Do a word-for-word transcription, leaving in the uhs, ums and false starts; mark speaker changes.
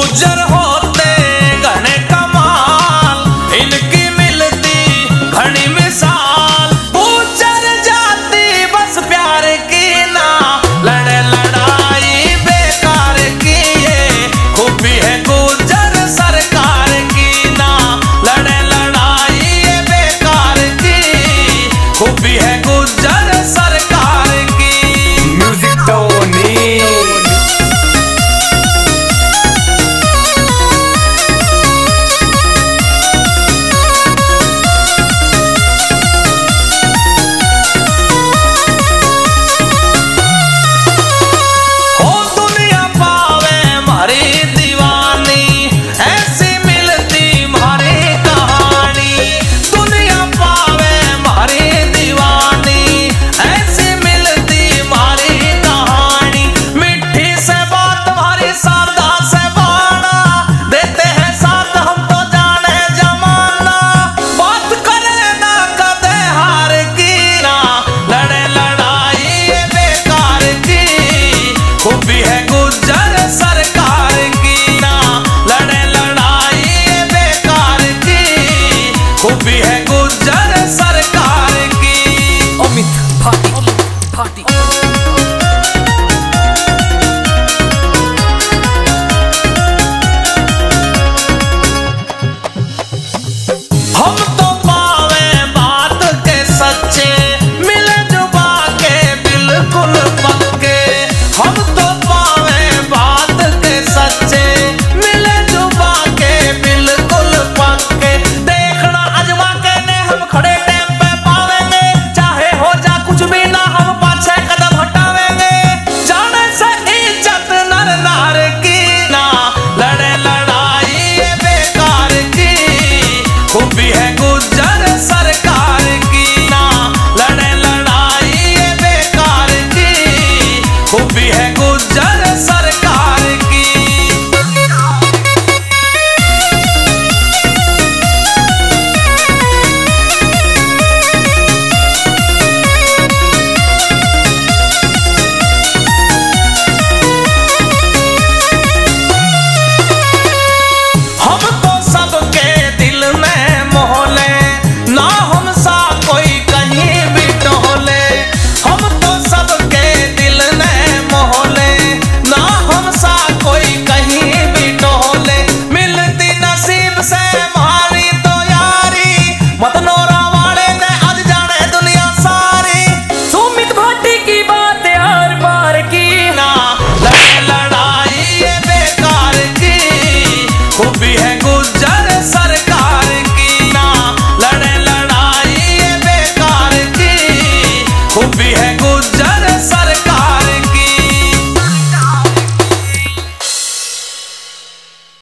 Speaker 1: गुज्जर होते घने कमाल, इनकी मिलती घनी मिसाल। गुज्जर जाति बस प्यार की ना, लड़े लड़ाई बेकार की, ये खूबी है गुज्जर सरकार की ना, लड़े लड़ाई ये बेकार की, खूबी है गुज्जर सरकार की।
Speaker 2: म्यूजिक टोनी
Speaker 1: खूबी है गुज्जर सरकार की।
Speaker 2: अमित भाटी भाटी